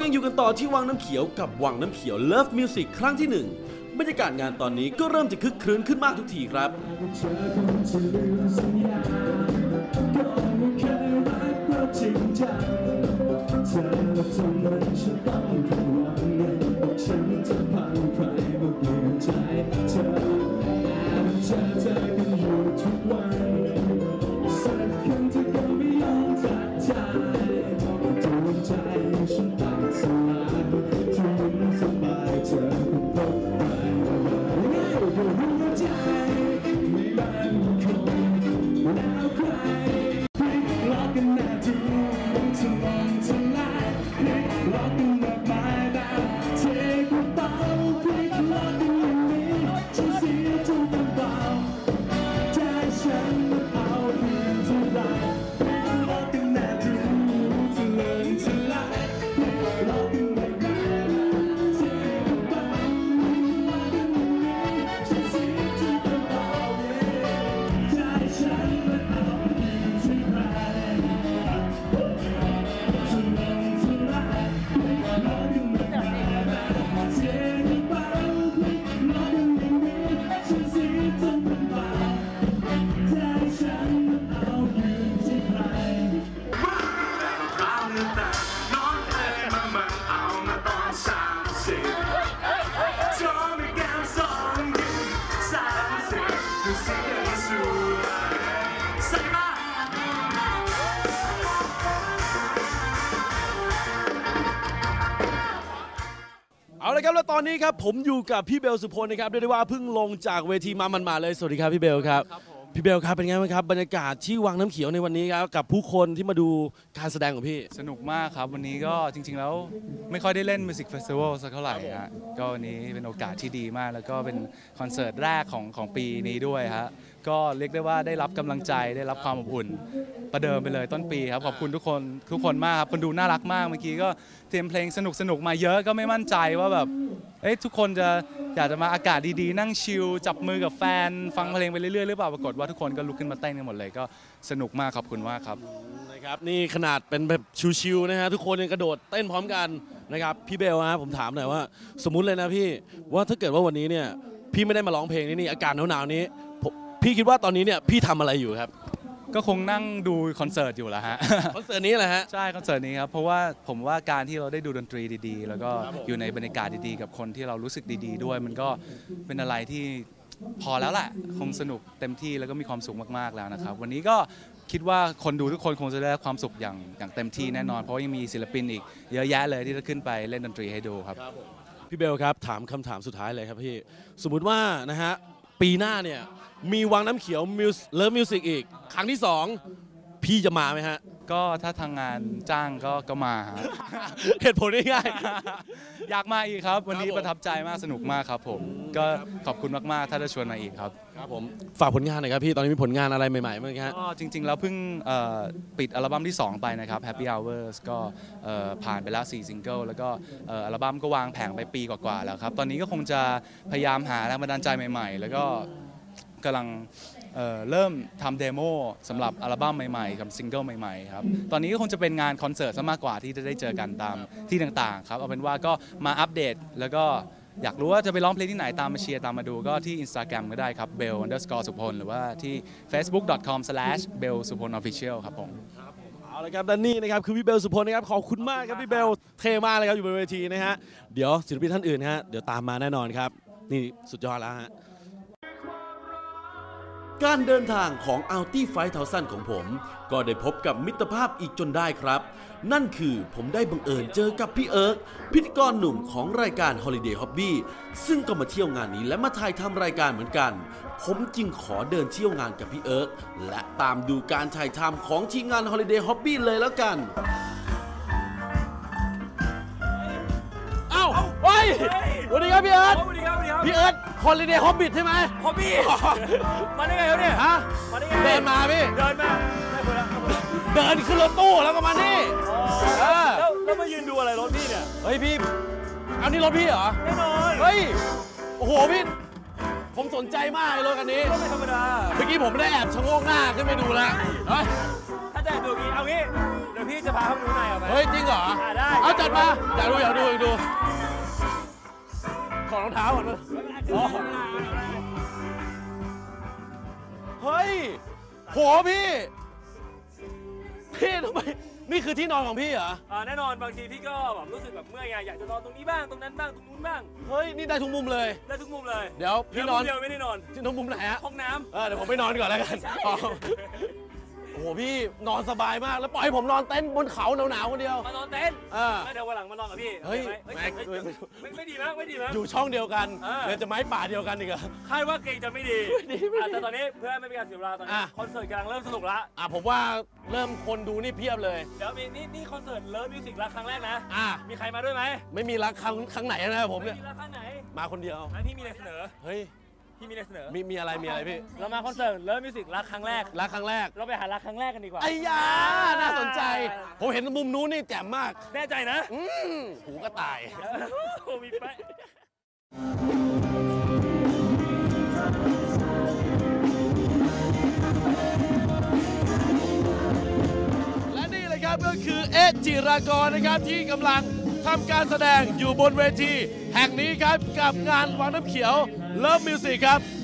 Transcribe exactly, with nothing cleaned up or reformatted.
ยังอยู่กันต่อที่วังน้ำเขียวกับวังน้ำเขียว Love Music ครั้งที่หนึ่งบรรยากาศงานตอนนี้ก็เริ่มจะคึกครื้นขึ้นมากทุกทีครับเอาละครับแล้วตอนนี้ครับผมอยู่กับพี่เบลสุพลนะครับเรียกได้ว่าเพิ่งลงจากเวทีมามันมาเลยสวัสดีครับพี่เบลครับพี่เบลครับเป็นไงบ้างครับบรรยากาศที่วังน้ำเขียวในวันนี้ครับกับผู้คนที่มาดูการแสดงของพี่สนุกมากครับวันนี้ก็จริงๆแล้วไม่ค่อยได้เล่นมิวสิกเฟสติวัลสักเท่าไหร่ฮะก็วันนี้เป็นโอกาสที่ดีมากแล้วก็เป็นคอนเสิร์ตแรกของของปีนี้ด้วยฮะก็เรียกได้ว่าได้รับกำลังใจได้รับความอบอุ่นประเดิมไปเลยต้นปีครับขอบคุณทุกคนทุกคนมากครับคนดูน่ารักมากเมื่อกี้ก็เตรียมเพลงสนุกสนุกมาเยอะก็ไม่มั่นใจว่าแบบเอ้ยทุกคนจะอยากจะมาอากาศดีๆนั่งชิลจับมือกับแฟนฟังเพลงไปเรื่อยๆหรือเปล่าปรากฏว่าทุกคนก็ลุกขึ้นมาเต้นกันหมดเลยก็สนุกมากขอบคุณมากครับนะครับนี่ขนาดเป็นแบบชิลๆนะฮะทุกคนยังกระโดดเต้นพร้อมกันนะครับพี่เบลฮะผมถามหน่อยว่าสมมุติเลยนะพี่ว่าถ้าเกิดว่าวันนี้เนี่ยพี่ไม่ได้มาร้องเพลงนี้นี่อากาศหนาวๆนี้พี่คิดว่าตอนนี้เนี่ยพี่ทำอะไรอยู่ครับก็คงนั่งดูคอนเสิร์ตอยู่แหละฮะคอนเสิร์ตนี้แหละฮะใช่คอนเสิร์ตนี้ครับเพราะว่าผมว่าการที่เราได้ดูดนตรีดีๆแล้วก็อยู่ในบรรยากาศดีๆกับคนที่เรารู้สึกดีๆด้วยมันก็เป็นอะไรที่พอแล้วแหละคงสนุกเต็มที่แล้วก็มีความสุขมากๆแล้วนะครับวันนี้ก็คิดว่าคนดูทุกคนคงจะได้ความสุขอย่างอย่างเต็มที่แน่นอนเพราะยังมีศิลปินอีกเยอะแยะเลยที่จะขึ้นไปเล่นดนตรีให้ดูครับพี่เบลครับถามคำถามสุดท้ายเลยครับพี่สมมุติว่านะฮะปีหน้าเนี่ยมีวังน้ำเขียวเลิฟมิวสิกอีกครั้งที่สองพี่จะมาไหมฮะก็ถ้าทางงานจ้างก็ก็มาเหตุผลง่ายๆอยากมาอีกครับวันนี้ประทับใจมากสนุกมากครับผมก็ขอบคุณมากๆถ้าได้ชวนมาอีกครับครับผมฝากผลงานหน่อยครับพี่ตอนนี้มีผลงานอะไรใหม่ๆบ้างครับก็จริงๆแล้วเพิ่งปิดอัลบั้มที่สองไปนะครับ Happy Hours ก็ผ่านไปแล้วสี่ซิงเกิลแล้วก็อัลบั้มก็วางแผงไปปีกว่าๆแล้วครับตอนนี้ก็คงจะพยายามหาแรงบันดาลใจใหม่ๆแล้วก็กำลัง เ, เริ่มทำเดโมสำหรับอัลบั้มใหม่ๆกับซิงเกิลใหม่ๆครับตอนนี้ก็คงจะเป็นงานคอนเสิร์ตซะมากกว่าที่จะได้เจอกันตามที่ต่างๆครับเอาเป็นว่าก็มาอัปเดตแล้วก็อยากรู้ว่าจะไปร้องเพลงที่ไหนตามมาเชียร์ตามมาดูก็ที่ Instagram ก็ได้ครับ bell underscore สุพลหรือว่าที่ facebook dot com slash bell supon official ครับผมเอาละครับและนี่นะครับคือพี่เบลสุพลนะครับขอบคุณมากครับพี่เบลเท่มากเลยครับอยู่บนเวทีนะฮะเดี๋ยวศิลปินท่านอื่นฮะเดี๋ยวตามมาแน่นอนครับนี่สุดยอดแล้วฮะการเดินทางของ Alti ไฟว์ ทัวซันด์ ของผมก็ได้พบกับมิตรภาพอีกจนได้ครับนั่นคือผมได้บังเอิญเจอกับพี่เอิร์กพิธีกรหนุ่มของรายการ Holiday Hobby ซึ่งก็มาเที่ยวงานนี้และมาถ่ายทำรายการเหมือนกันผมจึงขอเดินเที่ยวงานกับพี่เอิร์กและตามดูการถ่ายทำของทีมงาน Holiday Hobby เลยแล้วกันเอ้าเฮ้ยสวัสดีครับพี่เอิร์กพี่เอิร์กHoliday Hobby ใช่ไหม Hobby มาได้ไงเขาเนี่ยฮะมาได้ไงเดินมาพี่เดินมาได้คนละเดินขึ้นรถตู้แล้วก็มานี่แล้วแล้วมายืนดูอะไรรถพี่เนี่ยเฮ้ยพี่เอานี่รถพี่เหรอแน่นอนเฮ้ยโอ้โหพี่ผมสนใจมากเลยรถคันนี้ก็ไม่ธรรมดาเมื่อกี้ผมได้แอบชะโงกหน้าขึ้นไปดูแล้วเฮ้ยถ้าจะดูงี้เอางี้เดี๋ยวพี่จะพาเข้าไปดูในเอาไหมเฮ้ยจริงเหรออ่าได้เอาจัดมาอยากดูอยากดูอยากดูถอดรองเท้าก่อนเลยอ๋อเฮ้ยโหพี่พี่ทำไมนี่คือที่นอนของพี่เหรออ่าแน่นอนบางทีพี่ก็แบบรู้สึกแบบเมื่อยไงอยากจะนอนตรงนี้บ้างตรงนั้นบ้างตรงนู้นบ้างเฮ้ยนี่ได้ทุกมุมเลยได้ทุกมุมเลยเดี๋ยวพี่นอนเดียวไม่ได้นอนที่นอนมุมไหนฮะห้องน้ำเออเดี๋ยวผมไปนอนก่อนแล้วกันอ๋อโอ้โหพี่นอนสบายมากแล้วปล่อยให้ผมนอนเต็นท์บนเขาหนาวๆคนเดียวมานอนเต็นท์เออแล้วเดี๋ยววันหลังมานอนกับพี่เฮ้ยโอคไหแม็กเฮ้ยไม่ไม่ดีมั้งไม่ดีมั้งอยู่ช่องเดียวกันเออเดี๋ยวจะไม้ป่าเดียวกันอีกเหรอคาดว่าเก่งจะไม่ดีไม่ดีไม่ดีอ่ะแต่ตอนนี้เพื่อไม่เป็นการเสียเวลาตอนนี้อ่ะคอนเสิร์ตกำลังเริ่มสนุกละอ่ะผมว่าเริ่มคนดูนี่เพียบเลยเดี๋ยวมีนี่นี่คอนเสิร์ตเลิฟมิวสิกรักครั้งแรกนะอ่ะมีใครมาด้วยไหมไม่มีรักครั้งครั้งไหนนะครับผมไม่เนี่ยมีรักครั้งไหนมาคนเดียวอันพี่มีอะไรเสนอเฮ้ยพี่มีอะไรเสนอมีมีอะไรมีอะไรพี่เรามาคอนเสิร์ตเลิฟมิวสิกรักครั้งแรกรักครั้งแรกเราไปหารักครั้งแรกกันดีกว่าไอ้ยาน่าสนใจ ผมเห็นมุมนู้นนี่แจ่มมากแน่ใจนะอืมหูกระต่ายโอ้มีไปะและนี่เลยครับก็คือเอะจิรากรนะครับที่กำลังทำการแสดงอยู่บนเวทีแห่งนี้ครับกับงานวังน้ำเขียวเลิฟมิวสิกครับ